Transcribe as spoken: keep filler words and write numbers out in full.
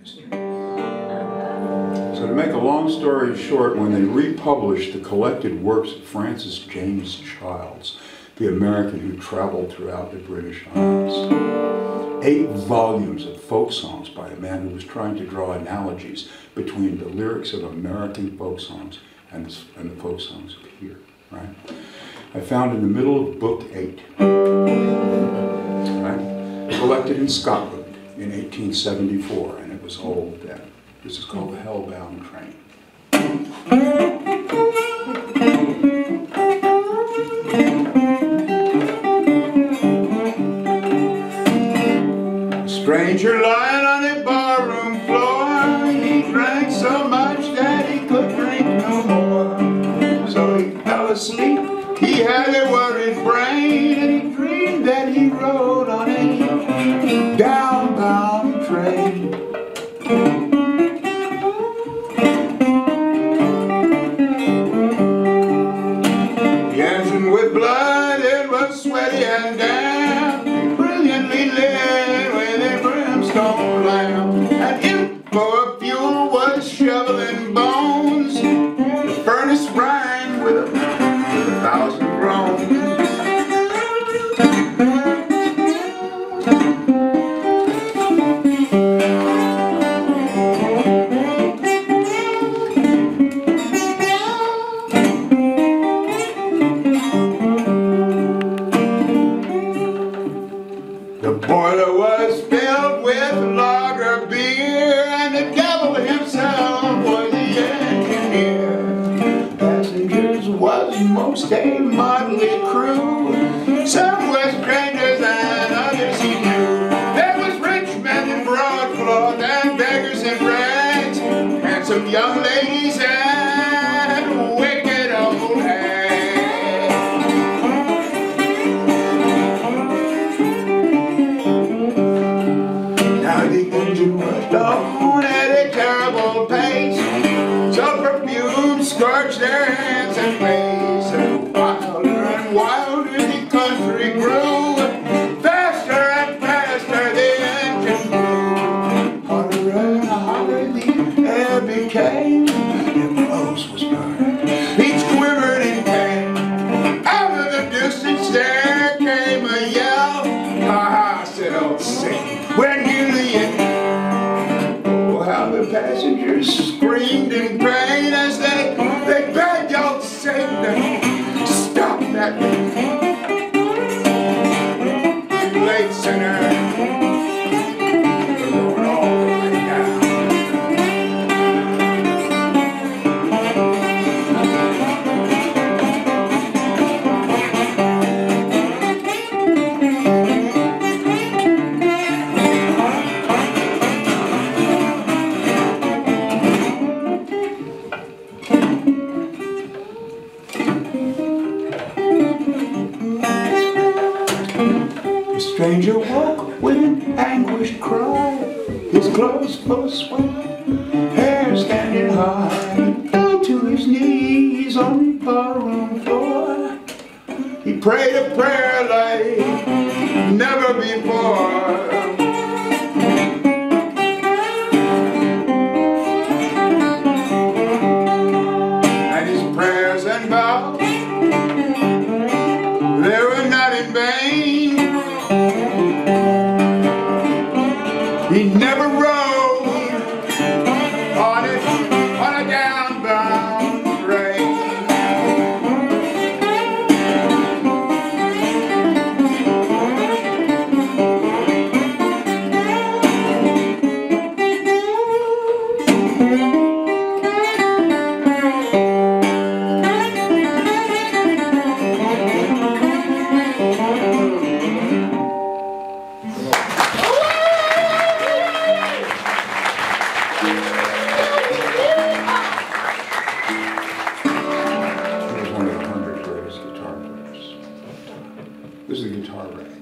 So to make a long story short, when they republished the collected works of Francis James Childs, the American who traveled throughout the British Isles, eight volumes of folk songs by a man who was trying to draw analogies between the lyrics of American folk songs and the, and the folk songs of here, right? I found in the middle of book eight, right? Collected in Scotland in eighteen seventy-four, and it was old then. This is called The Hellbound Train. A stranger lying on a barroom floor, he drank so much that he could drink no more. So he fell asleep, he had a worried brain, and he dreamed that he rode on a downbound train. With blood, it was sweaty and damp, brilliantly lit with a brimstone lamp. And in for fuel was shoveling bones. The furnace rang with a, with a thousand groans. The boiler was filled with lager beer, and the devil himself was the engineer. Passengers was most a motley crew. Some was strangers and others he knew. There was rich men in broadcloth and beggars in rags, handsome young ladies and wicked old hags. The engine rushed on at a terrible pace, so perfume scorched their hands and face. And wilder and wilder the country grew, faster and faster the engine blew. Hotter and hotter the air became, their clothes was burned, each quivered in pain. Out of the distance there came a yell, ha ha, said old Satan, when you the passengers screamed in pain as they, they begged old Satan to stop that too late, sinner. We're going all the way down. The stranger woke with an anguished cry, his clothes full of sweat, hair standing high. He fell to his knees on the barroom floor. He prayed a prayer like never before. And his prayers and vows, they were not in vain. He never rode on it, on a downbound train. This is a guitar riff.